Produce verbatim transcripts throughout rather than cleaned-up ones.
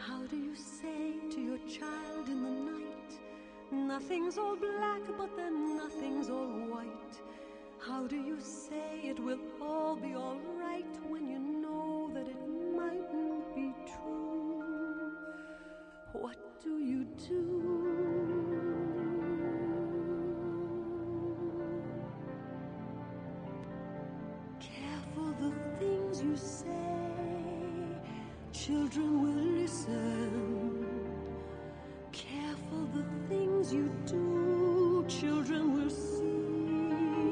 How do you say to your child in the night, nothing's all black, but then nothing's all white? How do you say it will all be all right when you know that it mightn't be true? What do you do? Careful the things you say, children will listen. Careful the things you do, children will see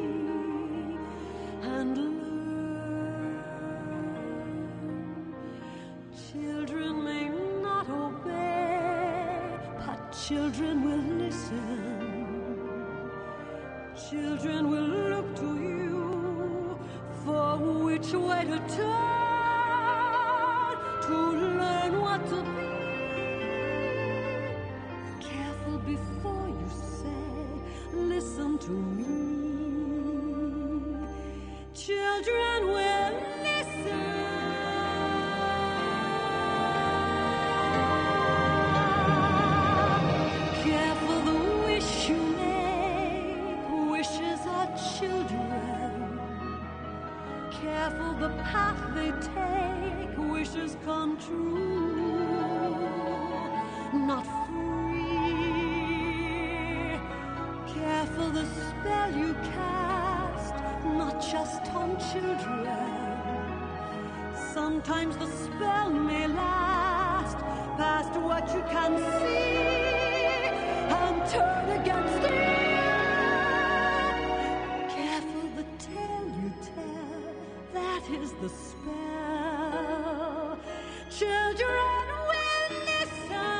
and learn. Children may not obey, but children will listen. Children will look to you for which way to turn, to learn what to be. Careful before you say, listen to me. Children will listen. Careful the wish you make, wishes are children. Careful the path they take, wishes come true, not free. Careful the spell you cast, not just on children. Sometimes the spell may last past what you can see and turn against you. Careful the tale you tell, that is the spell. Children will listen.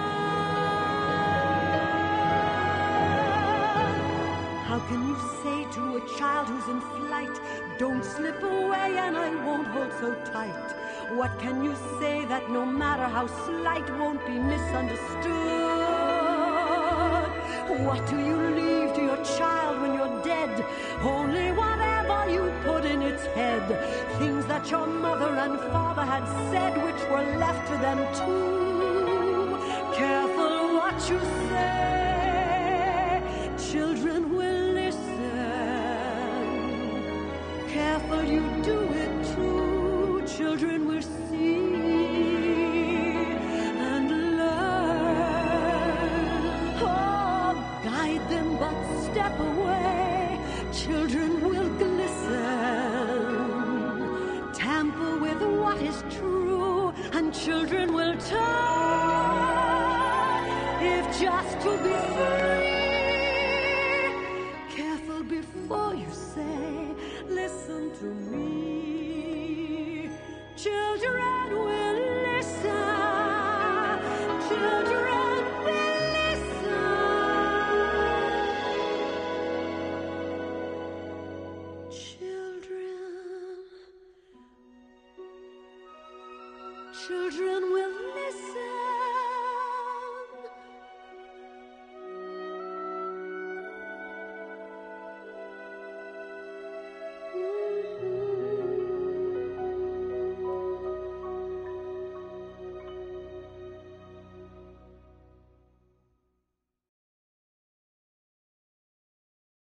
How can you say to a child who's in flight, don't slip away and I won't hold so tight? What can you say that no matter how slight won't be misunderstood? What do you leave to your child when you're dead? Only whatever you put in its head. Things that your mother and father had said, which were left to them too. Careful what you say, children will listen. Careful you do it too, children will see and learn. Oh, guide them but step away, children will glisten. Tamper with what is true, and children will turn, if just to be free. Careful before you say, listen to me. Children will listen. Children will listen. Children. Children will listen.